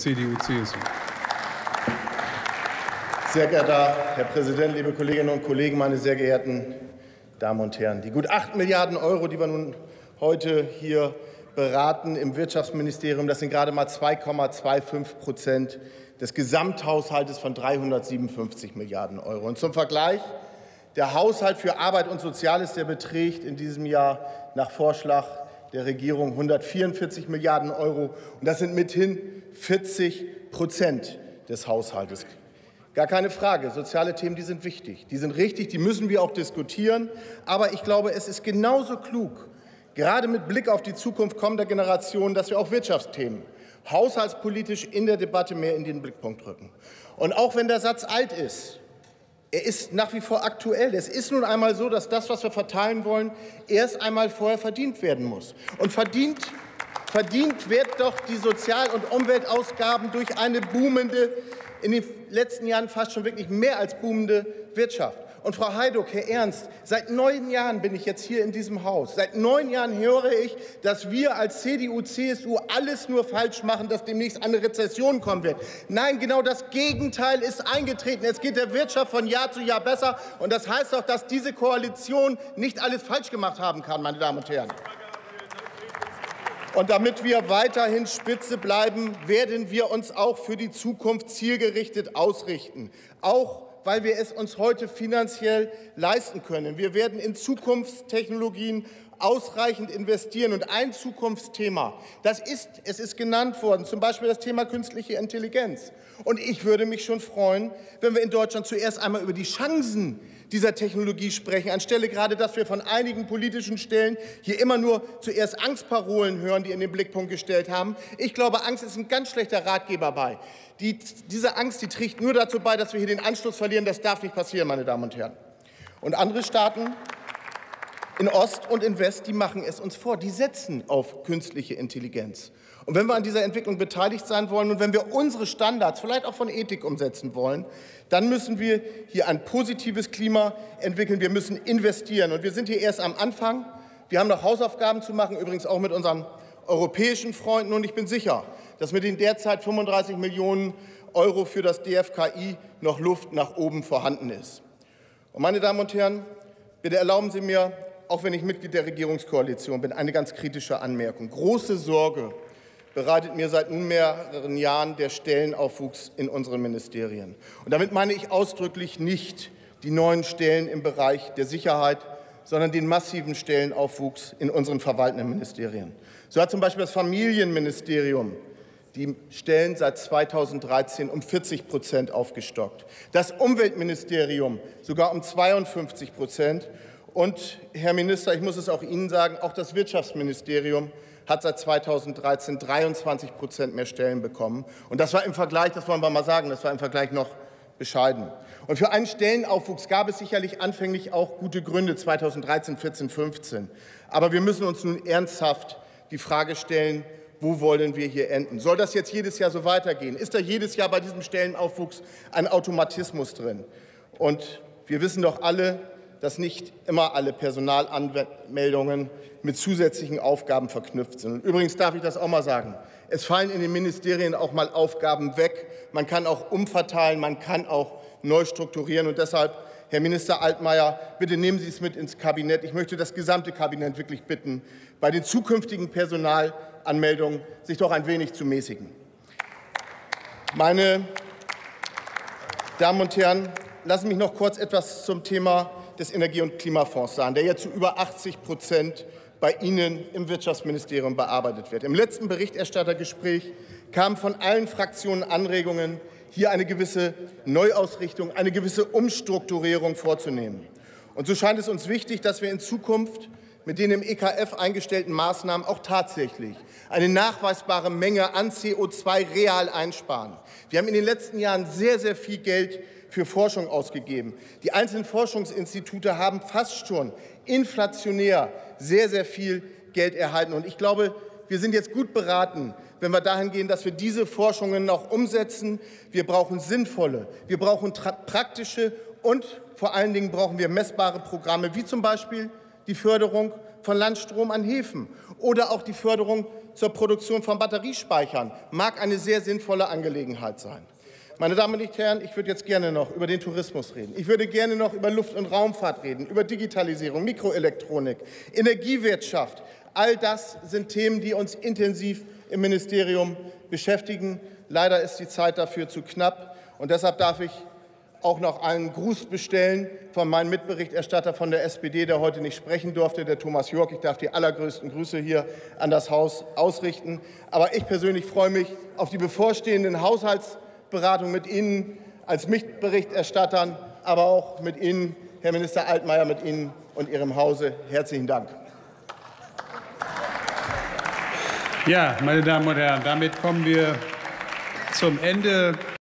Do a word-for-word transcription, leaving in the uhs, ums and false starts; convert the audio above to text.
C D U C S U. Sehr geehrter Herr Präsident, liebe Kolleginnen und Kollegen, meine sehr geehrten Damen und Herren! Die gut acht Milliarden Euro, die wir nun heute hier beraten im Wirtschaftsministerium, das sind gerade mal zwei Komma fünfundzwanzig Prozent des Gesamthaushaltes von dreihundertsiebenundfünfzig Milliarden Euro. Und zum Vergleich, der Haushalt für Arbeit und Soziales, der beträgt in diesem Jahr nach Vorschlag der Regierung hundertvierundvierzig Milliarden Euro. Und das sind mithin vierzig Prozent des Haushaltes. Gar keine Frage, soziale Themen, die sind wichtig, die sind richtig, die müssen wir auch diskutieren. Aber ich glaube, es ist genauso klug, gerade mit Blick auf die Zukunft kommender Generationen, dass wir auch Wirtschaftsthemen haushaltspolitisch in der Debatte mehr in den Blickpunkt rücken. Und auch wenn der Satz alt ist, er ist nach wie vor aktuell. Es ist nun einmal so, dass das, was wir verteilen wollen, erst einmal vorher verdient werden muss. Und verdient, verdient wird doch die Sozial- und Umweltausgaben durch eine boomende, in den letzten Jahren fast schon wirklich mehr als boomende Wirtschaft. Und Frau Heiduck, Herr Ernst, seit neun Jahren bin ich jetzt hier in diesem Haus. Seit neun Jahren höre ich, dass wir als C D U C S U alles nur falsch machen, dass demnächst eine Rezession kommen wird. Nein, genau das Gegenteil ist eingetreten. Es geht der Wirtschaft von Jahr zu Jahr besser. Und das heißt auch, dass diese Koalition nicht alles falsch gemacht haben kann, meine Damen und Herren. Und damit wir weiterhin Spitze bleiben, werden wir uns auch für die Zukunft zielgerichtet ausrichten. Auch weil wir es uns heute finanziell leisten können. Wir werden in Zukunftstechnologien ausreichend investieren. Und ein Zukunftsthema, das ist, es ist genannt worden, zum Beispiel das Thema künstliche Intelligenz. Und ich würde mich schon freuen, wenn wir in Deutschland zuerst einmal über die Chancen dieser Technologie sprechen, anstelle gerade, dass wir von einigen politischen Stellen hier immer nur zuerst Angstparolen hören, die in den Blickpunkt gestellt haben. Ich glaube, Angst ist ein ganz schlechter Ratgeber bei. Die, diese Angst, die trägt nur dazu bei, dass wir hier den Anschluss verlieren. Das darf nicht passieren, meine Damen und Herren. Und andere Staaten in Ost und in West, die machen es uns vor. Die setzen auf künstliche Intelligenz. Und wenn wir an dieser Entwicklung beteiligt sein wollen und wenn wir unsere Standards vielleicht auch von Ethik umsetzen wollen, dann müssen wir hier ein positives Klima entwickeln. Wir müssen investieren. Und wir sind hier erst am Anfang. Wir haben noch Hausaufgaben zu machen, übrigens auch mit unseren europäischen Freunden. Und ich bin sicher, dass mit den derzeit fünfunddreißig Millionen Euro für das D F K I noch Luft nach oben vorhanden ist. Und meine Damen und Herren, bitte erlauben Sie mir, auch wenn ich Mitglied der Regierungskoalition bin, eine ganz kritische Anmerkung. Große Sorge bereitet mir seit nunmehr mehreren Jahren der Stellenaufwuchs in unseren Ministerien. Und damit meine ich ausdrücklich nicht die neuen Stellen im Bereich der Sicherheit, sondern den massiven Stellenaufwuchs in unseren verwaltenden Ministerien. So hat zum Beispiel das Familienministerium die Stellen seit zweitausenddreizehn um vierzig Prozent aufgestockt, das Umweltministerium sogar um zweiundfünfzig Prozent. Und, Herr Minister, ich muss es auch Ihnen sagen, auch das Wirtschaftsministerium hat seit zweitausenddreizehn dreiundzwanzig Prozent mehr Stellen bekommen. Und das war im Vergleich, das wollen wir mal sagen, das war im Vergleich noch bescheiden. Und für einen Stellenaufwuchs gab es sicherlich anfänglich auch gute Gründe, zweitausenddreizehn, vierzehn, fünfzehn. Aber wir müssen uns nun ernsthaft die Frage stellen, wo wollen wir hier enden? Soll das jetzt jedes Jahr so weitergehen? Ist da jedes Jahr bei diesem Stellenaufwuchs ein Automatismus drin? Und wir wissen doch alle, dass nicht immer alle Personalanmeldungen mit zusätzlichen Aufgaben verknüpft sind. Und übrigens darf ich das auch mal sagen. Es fallen in den Ministerien auch mal Aufgaben weg. Man kann auch umverteilen, man kann auch neu strukturieren. Und deshalb, Herr Minister Altmaier, bitte nehmen Sie es mit ins Kabinett. Ich möchte das gesamte Kabinett wirklich bitten, bei den zukünftigen Personalanmeldungen sich doch ein wenig zu mäßigen. Meine Damen und Herren, lassen Sie mich noch kurz etwas zum Thema des Energie- und Klimafonds sagen, der ja zu über achtzig Prozent bei Ihnen im Wirtschaftsministerium bearbeitet wird. Im letzten Berichterstattergespräch kamen von allen Fraktionen Anregungen, hier eine gewisse Neuausrichtung, eine gewisse Umstrukturierung vorzunehmen. Und so scheint es uns wichtig, dass wir in Zukunft mit den im E K F eingestellten Maßnahmen auch tatsächlich eine nachweisbare Menge an C O zwei real einsparen. Wir haben in den letzten Jahren sehr, sehr viel Geld für Forschung ausgegeben. Die einzelnen Forschungsinstitute haben fast schon inflationär sehr, sehr viel Geld erhalten. Und ich glaube, wir sind jetzt gut beraten, wenn wir dahin gehen, dass wir diese Forschungen auch umsetzen. Wir brauchen sinnvolle, wir brauchen praktische und vor allen Dingen brauchen wir messbare Programme, wie zum Beispiel die Förderung von Landstrom an Häfen oder auch die Förderung zur Produktion von Batteriespeichern mag eine sehr sinnvolle Angelegenheit sein. Meine Damen und Herren, ich würde jetzt gerne noch über den Tourismus reden. Ich würde gerne noch über Luft- und Raumfahrt reden, über Digitalisierung, Mikroelektronik, Energiewirtschaft. All das sind Themen, die uns intensiv im Ministerium beschäftigen. Leider ist die Zeit dafür zu knapp. Und deshalb darf ich auch noch einen Gruß bestellen von meinem Mitberichterstatter von der S P D, der heute nicht sprechen durfte, der Thomas Jörg. Ich darf die allergrößten Grüße hier an das Haus ausrichten. Aber ich persönlich freue mich auf die bevorstehenden Haushaltsberatungen mit Ihnen als Mitberichterstattern, aber auch mit Ihnen, Herr Minister Altmaier, mit Ihnen und Ihrem Hause. Herzlichen Dank. Ja, meine Damen und Herren, damit kommen wir zum Ende